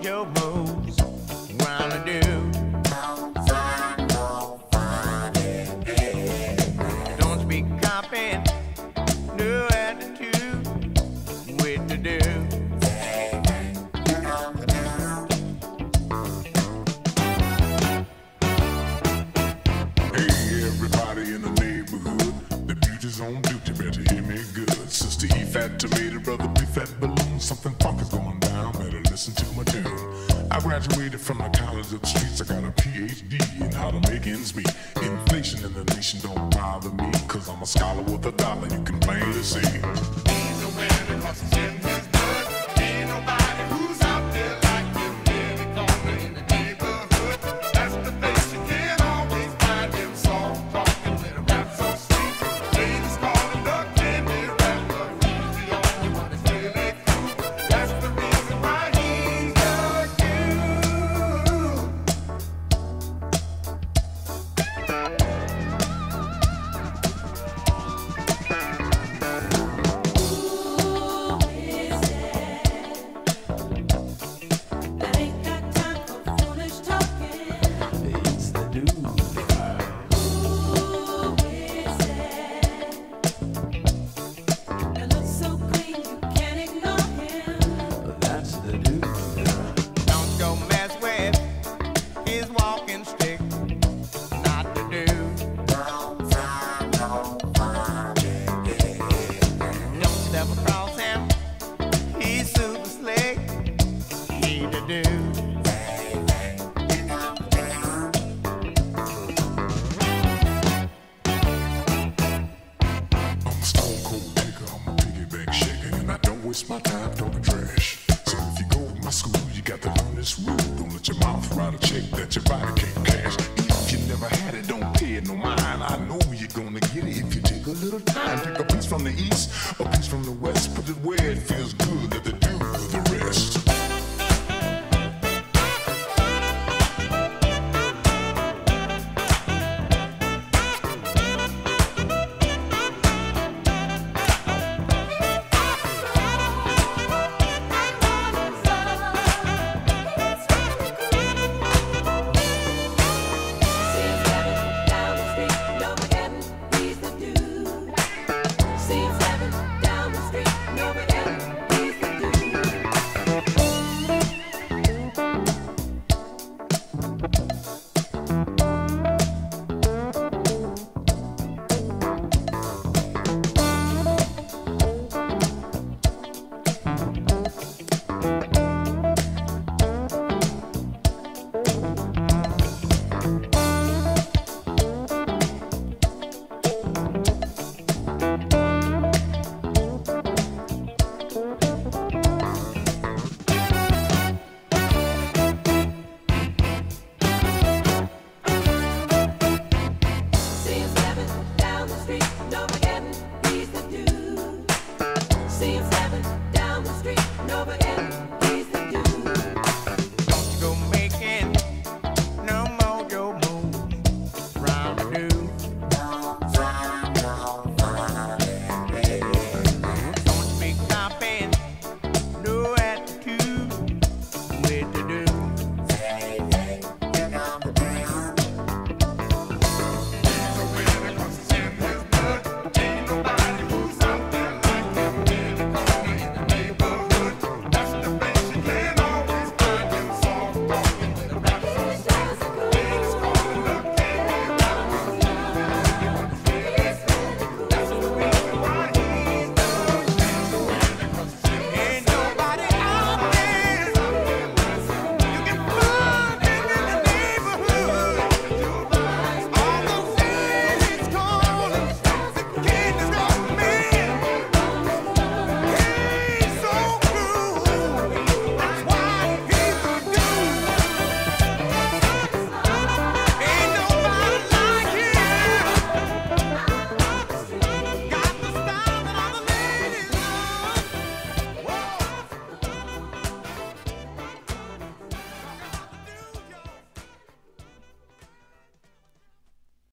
your moves. Wanna do. Don't speak copy, no attitude, with to do. Hey, everybody in the neighborhood, the beauty's on duty, better hear me good. Sister E fat tomato, brother B fat balloon, something funky's going down, better listen to my tune. I graduated from the college of the streets, I got a PhD in how to make ends meet. Inflation in the nation don't bother me, cause I'm a scholar with a dollar, you can plainly see. He's a winner because he's in his blood. Ain't nobody who's out there like him, every corner in the neighborhood. That's the place you can't always find him, soft talking with a rap so sweet. Ladies call him the candy rapper, he's the only one that's really cool. That's the reason why he's the Don't go mess with his walking stick. Not to do. Don't step across him. He's super slick. He to do. I'm a stone cold digger, I'm a piggyback shaker, and I don't waste my time talking trash. So if you go to my school, you got to learn this rule. Don't let your mouth write a check that your body can't cash. If you never had it, don't pay it no mind. I know you're gonna get it if you take a little time. Take a piece from the east, a piece from the west, put it where it feels good, let the do the rest.